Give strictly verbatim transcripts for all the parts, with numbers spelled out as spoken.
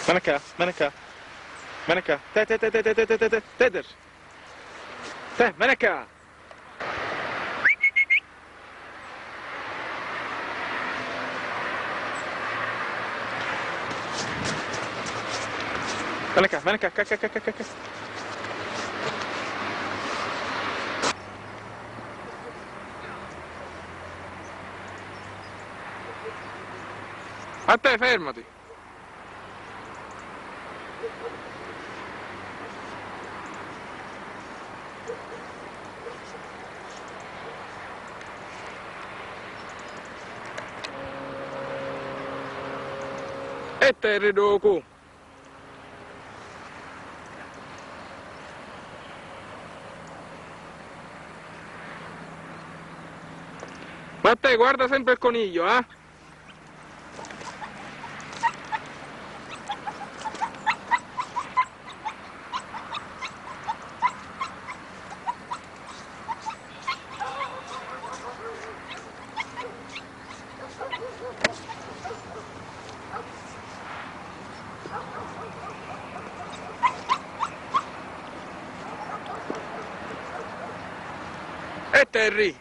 Manaka, Manaka, Manaka, te te te te te te te te te Teder. Te, Manaka. Manaka, Manaka, ka ka ka ka ka. A te, fermati. E te riduku. Ma te guarda sempre il coniglio, eh? E Terry.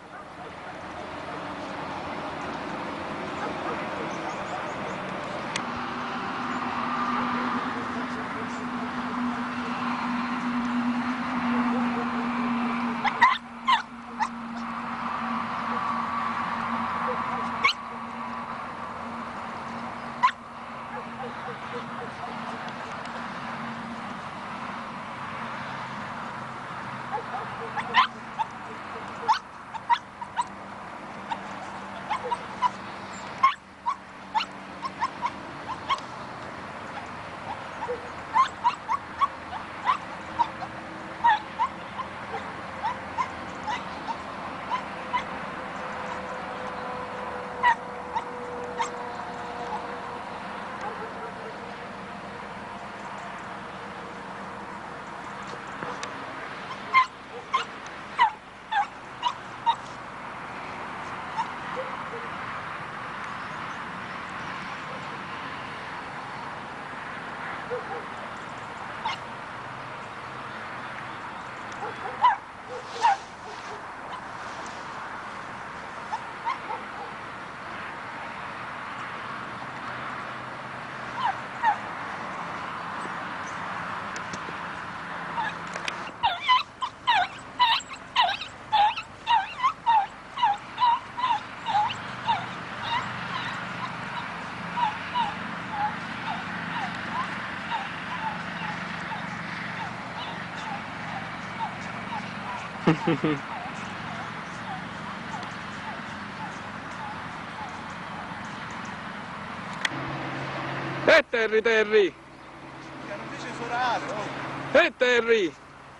E Terry, Terry! Non dice sorale, oh! E Terry!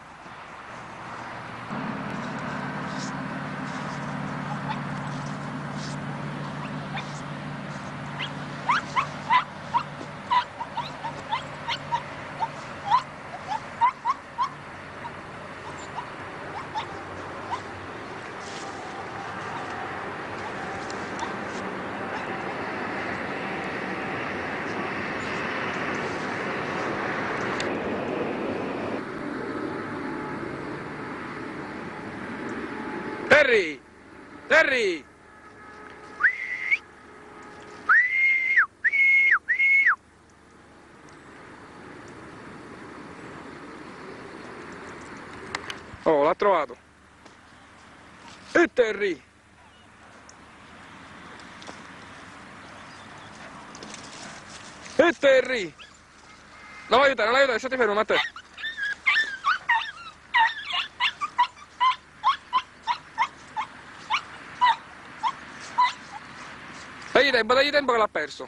Terry! Terry! Oh, l'ha trovato! E Terry! E Terry! Non lo aiutare, non lo aiutare, stai fermo, Matteo! Dagli tempo, dagli tempo che l'ha perso!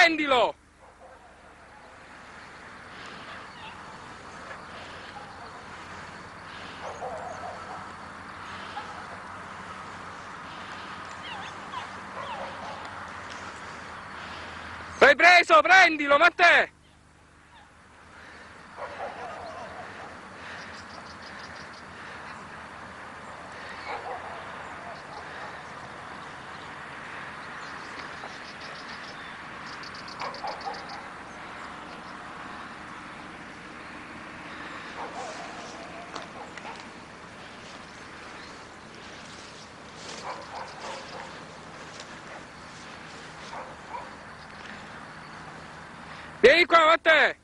prendilo! L'hai preso, prendilo, Matteo! Vieni qua, Matteo!